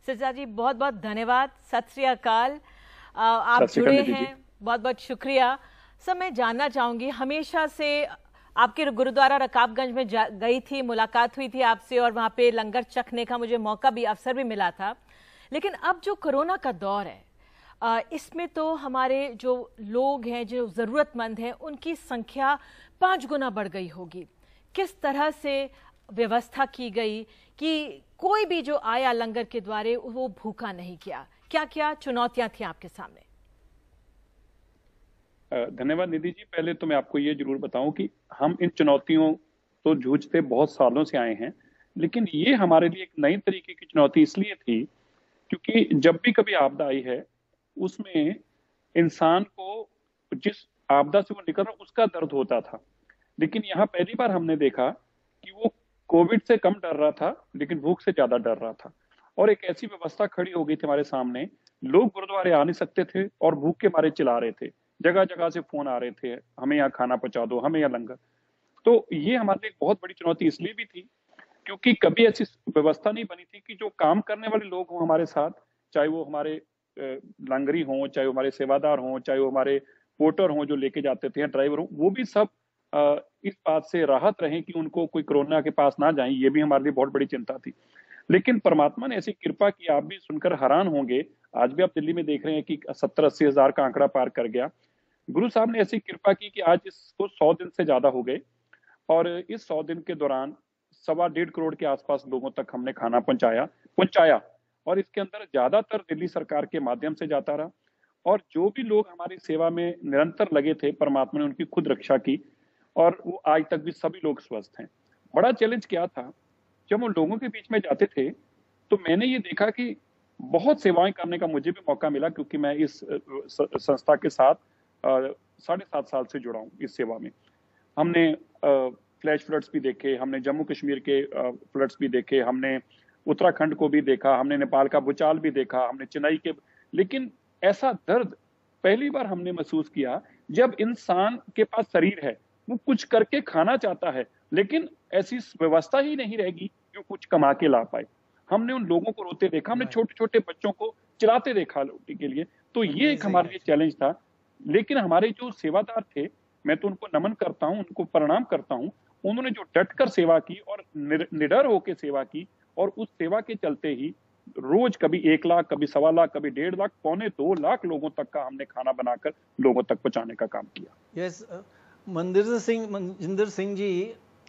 सिरसा जी बहुत बहुत धन्यवाद, सत श्री अकाल। आप जुड़े हैं, बहुत बहुत शुक्रिया। सर मैं जानना चाहूंगी, हमेशा से आपके गुरुद्वारा रकाबगंज में गई थी, मुलाकात हुई थी आपसे और वहां पे लंगर चखने का मुझे मौका भी, अवसर भी मिला था। लेकिन अब जो कोरोना का दौर है, इसमें तो हमारे जो लोग हैं, जो जरूरतमंद हैं, उनकी संख्या 5 गुना बढ़ गई होगी। किस तरह से व्यवस्था की गई कि कोई भी जो आया लंगर के द्वारे वो भूखा नहीं गया? क्या क्या चुनौतियां थी आपके सामने? धन्यवाद निधि जी। पहले तो मैं आपको ये जरूर बताऊं कि हम इन चुनौतियों तो जूझते बहुत सालों से आए हैं, लेकिन ये हमारे लिए एक नई तरीके की चुनौती इसलिए थी क्योंकि जब भी कभी आपदा आई है उसमें इंसान को जिस आपदा से वो निकल रहा उसका दर्द होता था। लेकिन यहाँ पहली बार हमने देखा कि वो कोविड से कम डर रहा था लेकिन भूख से ज्यादा डर रहा था। और एक ऐसी व्यवस्था खड़ी हो गई थी हमारे सामने, लोग गुरुद्वारे आ नहीं सकते थे और भूख के मारे चिल्ला रहे थे, जगह जगह से फोन आ रहे थे, हमें यहाँ खाना पहुंचा दो, हमें यहाँ लंगर। तो ये हमारे लिए एक बहुत बड़ी चुनौती इसलिए भी थी क्योंकि कभी ऐसी व्यवस्था नहीं बनी थी कि जो काम करने वाले लोग हों हमारे साथ, चाहे वो हमारे लंगरी हों, चाहे वो हमारे सेवादार हों, चाहे वो हमारे पोर्टर हों जो लेके जाते थे, ड्राइवर हों, वो भी सब इस बात से राहत रहे कि उनको कोई कोरोना के पास ना जाए। ये भी हमारे लिए बहुत बड़ी चिंता थी। लेकिन परमात्मा ने ऐसी कृपा की, आप भी सुनकर हैरान होंगे, आज भी आप दिल्ली में देख रहे हैं कि 70-80 हजार का आंकड़ा पार कर गया। गुरु साहब ने ऐसी कृपा की कि आज इसको 100 दिन से ज्यादा हो गए और इस 100 दिन के दौरान 1.25 करोड़ के आसपास लोगों तक हमने खाना पहुंचाया और इसके अंदर ज्यादातर दिल्ली सरकार के माध्यम से जाता रहा। और जो भी लोग हमारी सेवा में निरंतर लगे थे, परमात्मा ने उनकी खुद रक्षा की और वो आज तक भी सभी लोग स्वस्थ हैं। बड़ा चैलेंज क्या था, जब उन लोगों के बीच में जाते थे तो मैंने ये देखा कि बहुत सेवाएं करने का मुझे भी मौका मिला क्योंकि मैं इस संस्था के साथ 7.5 साल से जुड़ा हूँ इस सेवा में। हमने फ्लैश फ्लड्स भी देखे, हमने जम्मू कश्मीर के फ्लड्स भी देखे, हमने उत्तराखंड को भी देखा, हमने नेपाल का भूचाल भी देखा, हमने चेन्नई के। लेकिन ऐसा दर्द पहली बार हमने महसूस किया जब इंसान के पास शरीर है, वो कुछ करके खाना चाहता है लेकिन ऐसी व्यवस्था ही नहीं रहेगी जो कुछ कमा के ला पाए। हमने उन लोगों को रोते देखा, हमने छोटे छोटे बच्चों को चिल्लाते देखा रोटी के लिए। तो ये एक हमारे लिए चैलेंज था। लेकिन हमारे जो सेवादार थे, मैं तो उनको नमन करता हूं, उनको प्रणाम करता हूं, उन्होंने जो डटकर सेवा की और निडर होकर सेवा की और उस सेवा के चलते ही रोज कभी 1 लाख, कभी 1.25 लाख, कभी 1.5 लाख, 1.25-2 लाख लोगों तक का हमने खाना बनाकर लोगों तक पहुंचाने का काम किया। Yes, Manjinder Singh ji,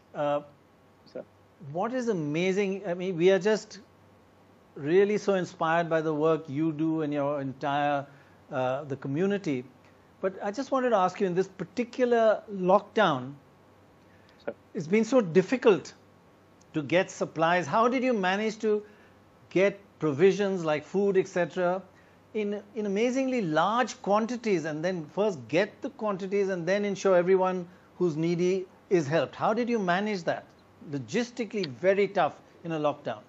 what is amazing, I mean, we are just really so inspired by the work you do and your entire the community. But I just wanted to ask you, in this particular lockdown, it's been so difficult to get supplies. How did you manage to get provisions like food, etc., in amazingly large quantities, and then first get the quantities and then ensure everyone who's needy is helped? How did you manage that? Logistically very tough in a lockdown.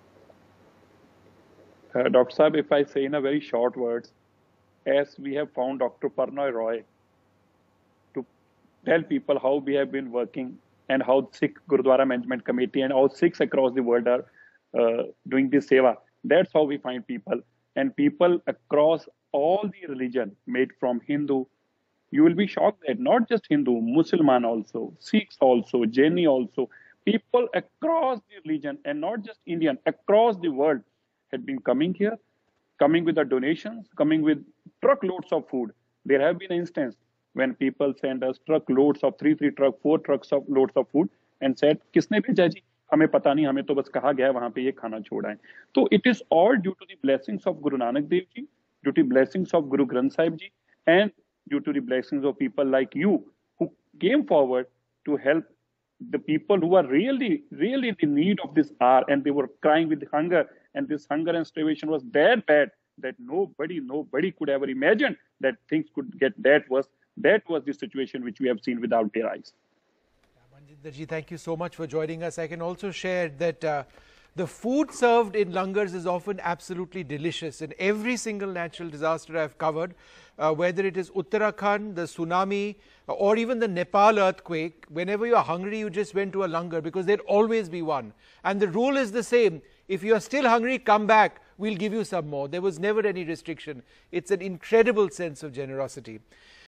Dr. Saab, if I say in a very short words, as we have found Dr. Parnoy Roy to tell people how we have been working and how Sikh Gurudwara Management Committee and all Sikhs across the world are doing this seva. That's how we find people. And people across all the religion, made from Hindu, you will be shocked that not just Hindu, Muslim also, Sikhs also, Jaini also, people across the religion and not just Indian, across the world had been coming here, coming with the donations, coming with truckloads of food. There have been instances when people send us truckloads of 4 trucks of loads of food and said, "Kisne bheja ji? हमें पता नहीं, हमें तो बस कहा गया वहां पे ये खाना छोड़ा है." तो it is all due to the blessings of Guru Nanak Dev Ji, due to the blessings of Guru Granth Sahib Ji, and due to the blessings of people like you who came forward to help the people who are really in the need of this hour, and they were crying with hunger, and this hunger and starvation was that bad that nobody could ever imagine that things could get that worse. That was the situation which we have seen without their eyes. Manjinder ji, thank you so much for joining us. I can also share that the food served in langars is often absolutely delicious. In every single natural disaster I've covered, whether it is Uttarakhand, the tsunami, or even the Nepal earthquake, whenever you're hungry, you just went to a langar because there'd always be one. And the rule is the same. If you're still hungry, come back. we'll give you some more. There was never any restriction. It's an incredible sense of generosity.